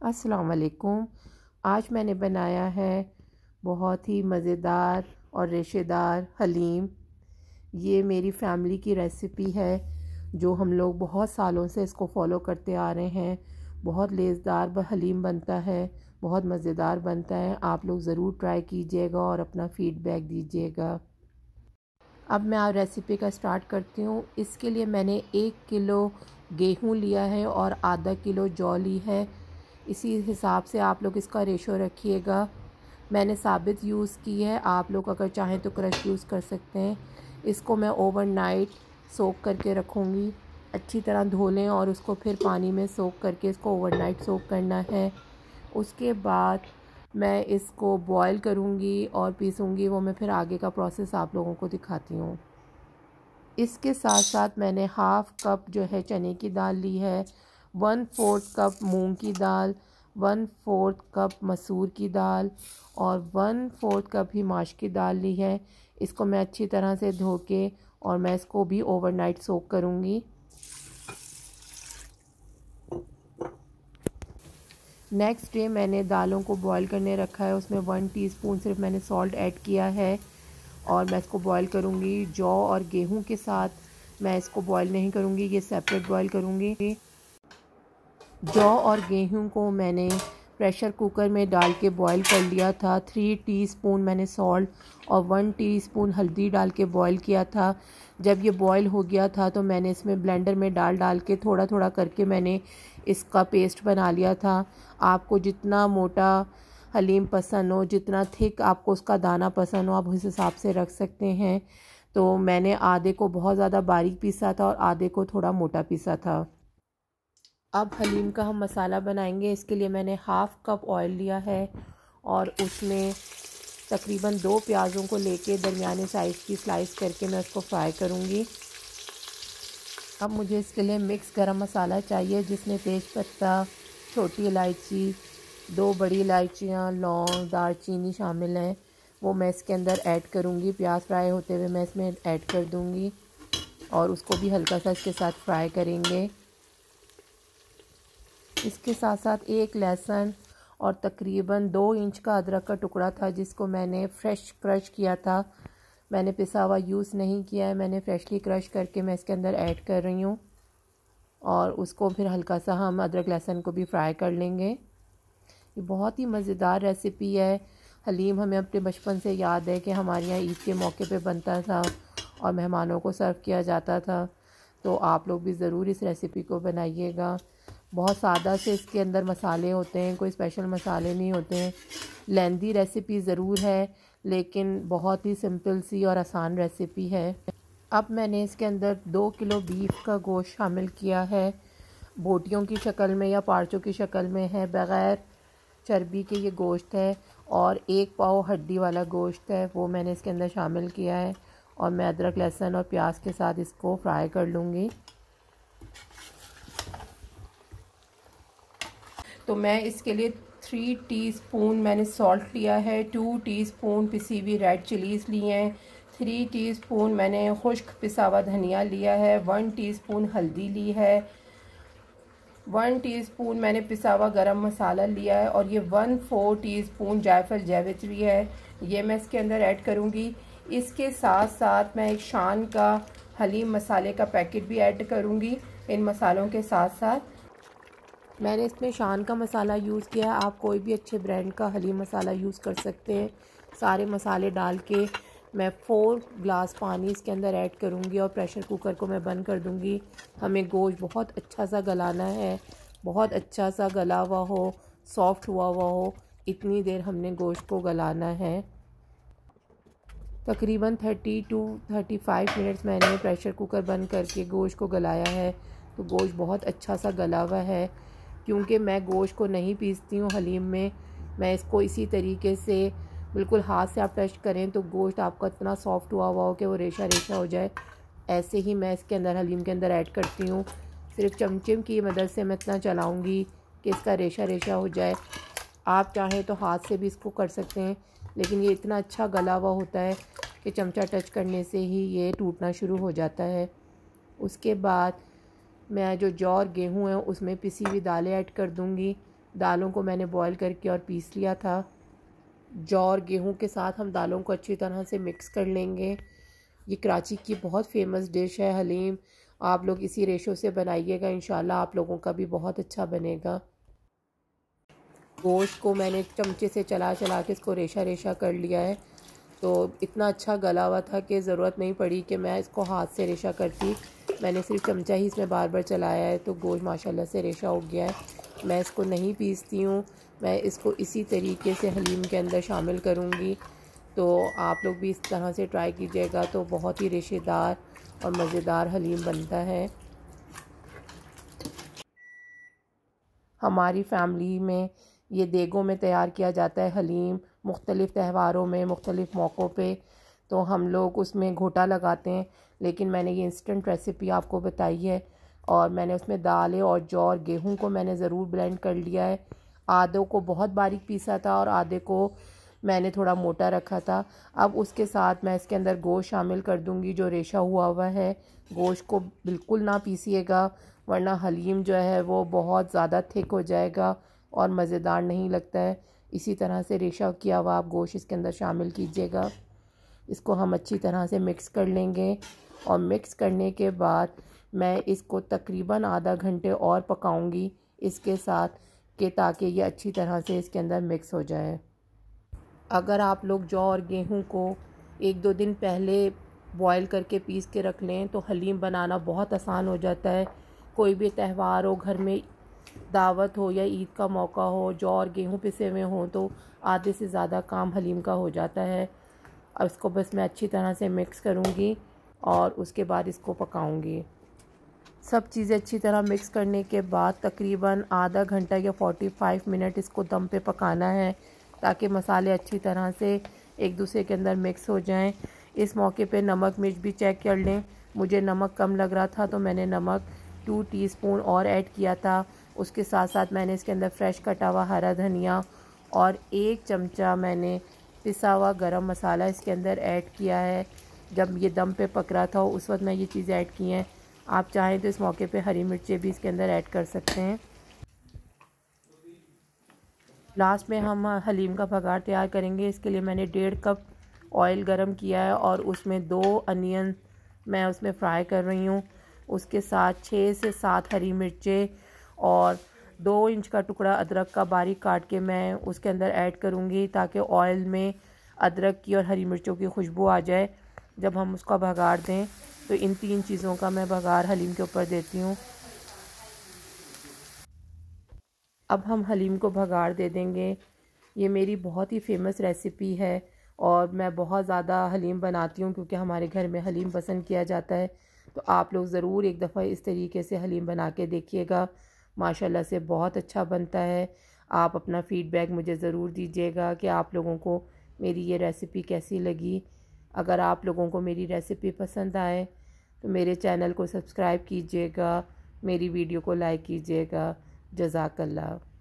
अस्सलाम वालेकुम। आज मैंने बनाया है बहुत ही मज़ेदार और रेशेदार हलीम। ये मेरी फैमिली की रेसिपी है जो हम लोग बहुत सालों से इसको फ़ॉलो करते आ रहे हैं। बहुत लज़ेदार हलीम बनता है, बहुत मज़ेदार बनता है। आप लोग ज़रूर ट्राई कीजिएगा और अपना फ़ीडबैक दीजिएगा। अब मैं आज रेसिपी का स्टार्ट करती हूँ। इसके लिए मैंने 1 किलो गेहूँ लिया है और आधा किलो जौ ली है। इसी हिसाब से आप लोग इसका रेशो रखिएगा। मैंने साबित यूज़ की है, आप लोग अगर चाहें तो क्रश यूज़ कर सकते हैं। इसको मैं ओवरनाइट सोक करके रखूँगी। अच्छी तरह धो लें और उसको फिर पानी में सोक करके इसको ओवरनाइट सोक करना है। उसके बाद मैं इसको बॉईल करूँगी और पीसूँगी। वो मैं फिर आगे का प्रोसेस आप लोगों को दिखाती हूँ। इसके साथ साथ मैंने हाफ़ कप जो है चने की दाल ली है, 1/4 कप मूंग की दाल, 1/4 कप मसूर की दाल और 1/4 कप ही माश की दाल ली है। इसको मैं अच्छी तरह से धो के और मैं इसको भी ओवरनाइट सोक करूँगी। नेक्स्ट डे मैंने दालों को बॉईल करने रखा है। उसमें 1 टीस्पून सिर्फ मैंने सॉल्ट ऐड किया है और मैं इसको बॉईल करूँगी। जौ और गेहूं के साथ मैं इसको बॉईल नहीं करूँगी, ये सेपरेट बॉईल करूँगी। जौ और गेहूं को मैंने प्रेशर कुकर में डाल के बॉईल कर लिया था। 3 टीस्पून मैंने सॉल्ट और 1 टीस्पून हल्दी डाल के बॉईल किया था। जब ये बॉईल हो गया था तो मैंने इसमें ब्लेंडर में डाल के थोड़ा थोड़ा करके मैंने इसका पेस्ट बना लिया था। आपको जितना मोटा हलीम पसंद हो, जितना थिक आपको उसका दाना पसंद हो, आप उस हिसाब से रख सकते हैं। तो मैंने आधे को बहुत ज़्यादा बारीक पीसा था और आधे को थोड़ा मोटा पीसा था। अब हलीम का हम मसाला बनाएंगे। इसके लिए मैंने हाफ़ कप ऑयल लिया है और उसमें तकरीबन 2 प्याज़ों को लेके दरमियाने साइज़ की स्लाइस करके मैं उसको फ्राई करूँगी। अब मुझे इसके लिए मिक्स गरम मसाला चाहिए जिसमें तेज़पत्ता, छोटी इलायची, 2 बड़ी इलायचियाँ, लौंग, दालचीनी शामिल हैं। वो मैं इसके अंदर ऐड करूँगी। प्याज फ्राई होते हुए मैं इसमें ऐड कर दूँगी और उसको भी हल्का सा इसके साथ फ्राई करेंगे। इसके साथ साथ 1 लहसुन और तकरीबन 2 इंच का अदरक का टुकड़ा था जिसको मैंने फ्रेश क्रश किया था। मैंने पिसा हुआ यूज़ नहीं किया है, मैंने फ्रेशली क्रश करके मैं इसके अंदर ऐड कर रही हूँ और उसको फिर हल्का सा हम अदरक लहसुन को भी फ्राई कर लेंगे। ये बहुत ही मज़ेदार रेसिपी है। हलीम हमें अपने बचपन से याद है कि हमारे यहाँ ईद के मौके पे बनता था और मेहमानों को सर्व किया जाता था। तो आप लोग भी ज़रूर इस रेसिपी को बनाइएगा। बहुत सादा से इसके अंदर मसाले होते हैं, कोई स्पेशल मसाले नहीं होते हैं। लेंदी रेसिपी ज़रूर है लेकिन बहुत ही सिंपल सी और आसान रेसिपी है। अब मैंने इसके अंदर 2 किलो बीफ का गोश्त शामिल किया है। बोटियों की शक्ल में या पार्चों की शक्ल में है, बग़ैर चर्बी के ये गोश्त है और 1 पाव हड्डी वाला गोश्त है, वो मैंने इसके अंदर शामिल किया है और मैं अदरक लहसुन और प्याज के साथ इसको फ्राई कर लूँगी। तो मैं इसके लिए 3 टीस्पून मैंने सॉल्ट लिया है, 2 टीस्पून पिसी हुई रेड चिलीज़ ली हैं, 3 टीस्पून मैंने खुश्क पिसा हुआ धनिया लिया है, 1 टीस्पून हल्दी ली है, 1 टीस्पून मैंने पिसा हुआ गरम मसाला लिया है और ये 1/4 टीस्पून जायफल जावित्री है, ये मैं इसके अंदर ऐड करूँगी। इसके साथ साथ मैं एक शान का हलीम मसाले का पैकेट भी ऐड करूँगी इन मसालों के साथ साथ। मैंने इसमें शान का मसाला यूज़ किया है, आप कोई भी अच्छे ब्रांड का हलीम मसाला यूज़ कर सकते हैं। सारे मसाले डाल के मैं 4 ग्लास पानी इसके अंदर ऐड करूँगी और प्रेशर कुकर को मैं बंद कर दूँगी। हमें गोश्त बहुत अच्छा सा गलाना है, बहुत अच्छा सा गला हुआ हो, सॉफ्ट हुआ हो, इतनी देर हमने गोश्त को गलाना है। तकरीबन 30 to 35 मिनट्स मैंने प्रेशर कुकर बंद करके गोश्त को गलाया है। तो गोश्त बहुत अच्छा सा गला हुआ है। क्योंकि मैं गोश्त को नहीं पीसती हूँ हलीम में, मैं इसको इसी तरीके से बिल्कुल हाथ से आप टच करें तो गोश्त आपका इतना सॉफ्ट हुआ हो कि वो रेशा रेशा हो जाए, ऐसे ही मैं इसके अंदर हलीम के अंदर ऐड करती हूँ। सिर्फ चमचे की मदद से मैं इतना चलाऊँगी कि इसका रेशा रेशा हो जाए। आप चाहें तो हाथ से भी इसको कर सकते हैं, लेकिन ये इतना अच्छा गला हुआ होता है कि चमचा टच करने से ही ये टूटना शुरू हो जाता है। उसके बाद मैं जो जौ और गेहूँ है उसमें पिसी हुई दालें ऐड कर दूँगी। दालों को मैंने बॉईल करके और पीस लिया था। जौ और गेहूं के साथ हम दालों को अच्छी तरह से मिक्स कर लेंगे। ये कराची की बहुत फेमस डिश है हलीम। आप लोग इसी रेशो से बनाइएगा, इंशाल्लाह आप लोगों का भी बहुत अच्छा बनेगा। गोश्त को मैंने चमचे से चला चला के इसको रेशा रेशा कर लिया है। तो इतना अच्छा गला हुआ था कि ज़रूरत नहीं पड़ी कि मैं इसको हाथ से रेशा करती। मैंने सिर्फ चमचा ही इसमें बार बार चलाया है तो गोश्त माशाल्लाह से रेशा हो गया है। मैं इसको नहीं पीसती हूँ, मैं इसको इसी तरीके से हलीम के अंदर शामिल करूँगी। तो आप लोग भी इस तरह से ट्राई कीजिएगा, तो बहुत ही रेशेदार और मज़ेदार हलीम बनता है। हमारी फैमिली में ये देगों में तैयार किया जाता है हलीम, मुख्तलिफ़ त्योहारों में, मुख्तलिफ़ मौक़ों पे। तो हम लोग उसमें घोटा लगाते हैं, लेकिन मैंने ये इंस्टेंट रेसिपी आपको बताई है। और मैंने उसमें दालें और जौ और गेहूं को मैंने ज़रूर ब्लेंड कर लिया है। आधे को बहुत बारीक पीसा था और आधे को मैंने थोड़ा मोटा रखा था। अब उसके साथ मैं इसके अंदर गोश्त शामिल कर दूंगी जो रेशा हुआ हुआ है। गोश्त को बिल्कुल ना पीसिएगा, वरना हलीम जो है वो बहुत ज़्यादा थिक हो जाएगा और मज़ेदार नहीं लगता है। इसी तरह से रेशा किया हुआ आप गोश्त इसके अंदर शामिल कीजिएगा। इसको हम अच्छी तरह से मिक्स कर लेंगे और मिक्स करने के बाद मैं इसको तकरीबन आधा घंटे और पकाऊंगी इसके साथ, कि ताकि ये अच्छी तरह से इसके अंदर मिक्स हो जाए। अगर आप लोग जौ और गेहूं को 1-2 दिन पहले बॉईल करके पीस के रख लें तो हलीम बनाना बहुत आसान हो जाता है। कोई भी त्यौहार हो, घर में दावत हो या ईद का मौका हो, जौ और गेहूं पिसे हुए हों तो आधे से ज़्यादा काम हलीम का हो जाता है। अब इसको बस मैं अच्छी तरह से मिक्स करूँगी और उसके बाद इसको पकाऊँगी। सब चीज़ें अच्छी तरह मिक्स करने के बाद तकरीबन आधा घंटा या 45 मिनट इसको दम पे पकाना है, ताकि मसाले अच्छी तरह से एक दूसरे के अंदर मिक्स हो जाएं। इस मौके पे नमक मिर्च भी चेक कर लें। मुझे नमक कम लग रहा था तो मैंने नमक 2 टीस्पून और ऐड किया था। उसके साथ साथ मैंने इसके अंदर फ्रेश कटा हुआ हरा धनिया और 1 चमचा मैंने पिसा हुआ गरम मसाला इसके अंदर ऐड किया है। जब ये दम पे पक रहा था उस वक्त मैं ये चीज़ें ऐड की हैं। आप चाहें तो इस मौके पे हरी मिर्चें भी इसके अंदर ऐड कर सकते हैं। लास्ट में हम हलीम का बघार तैयार करेंगे। इसके लिए मैंने 1.5 कप ऑयल गरम किया है और उसमें 2 अनियन मैं उसमें फ्राई कर रही हूँ। उसके साथ 6 से 7 हरी मिर्चें और 2 इंच का टुकड़ा अदरक का बारीक काट के मैं उसके अंदर ऐड करूँगी, ताकि ऑयल में अदरक की और हरी मिर्चों की खुशबू आ जाए जब हम उसका बघार दें। तो इन 3 चीज़ों का मैं बघार हलीम के ऊपर देती हूँ। अब हम हलीम को बघार दे देंगे। ये मेरी बहुत ही फेमस रेसिपी है और मैं बहुत ज़्यादा हलीम बनाती हूँ क्योंकि हमारे घर में हलीम पसंद किया जाता है। तो आप लोग ज़रूर एक दफ़ा इस तरीके से हलीम बना के देखिएगा, माशाल्लाह से बहुत अच्छा बनता है। आप अपना फ़ीडबैक मुझे ज़रूर दीजिएगा कि आप लोगों को मेरी ये रेसिपी कैसी लगी। अगर आप लोगों को मेरी रेसिपी पसंद आए तो मेरे चैनल को सब्सक्राइब कीजिएगा, मेरी वीडियो को लाइक कीजिएगा। जज़ाकल्लाह।